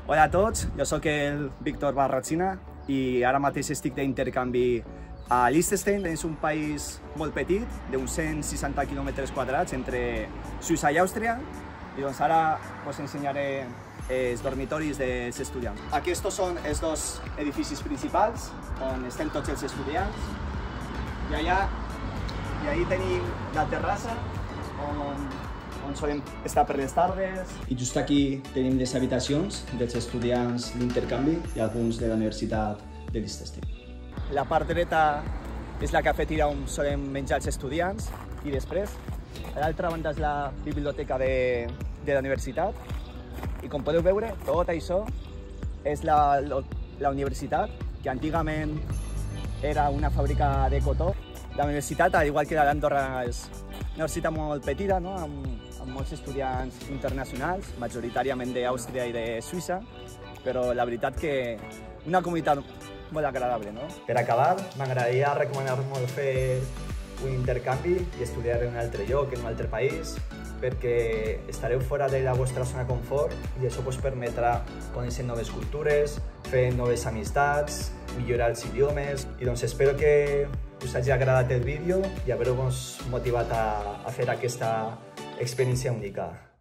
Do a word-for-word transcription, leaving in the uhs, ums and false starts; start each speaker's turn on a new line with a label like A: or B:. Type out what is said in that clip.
A: Hola a tots, jo sóc el Víctor Barrachina i ara mateix estic d'intercanvi a Liechtenstein. És un país molt petit, d'uns cent seixanta quilòmetres quadrats entre Suïssa i Àustria, i doncs ara us ensenyaré els dormitoris dels estudiants. Aquests són els dos edificis principals on estem tots els estudiants, i allà i ahí tenim la terrassa on on solem estar per les tardes. I just aquí tenim les habitacions dels estudiants d'intercanvi i alguns de la Universitat de Liechtenstein. La part dreta és la cafeteria on solem menjar els estudiants, i després a l'altra banda és la biblioteca de, de la universitat. I com podeu veure, tot això és la, la universitat, que antigament era una fàbrica de cotó. La universitat, al igual que la d'Andorra, és una universitat molt petita, no? amb, amb molts estudiants internacionals, majoritàriament d'Àustria i de Suïssa, però la veritat que una comunitat molt agradable. No? Per acabar, m'agradaria recomanar molt fer un intercanvi i estudiar en un altre lloc, en un altre país, perquè estareu fora de la vostra zona de confort i això us permetrà conèixer noves cultures, fer noves amistats, millorar els idiomes. I doncs espero que us hagi agradat el vídeo i haver-vos motivat a, a fer aquesta experiència única.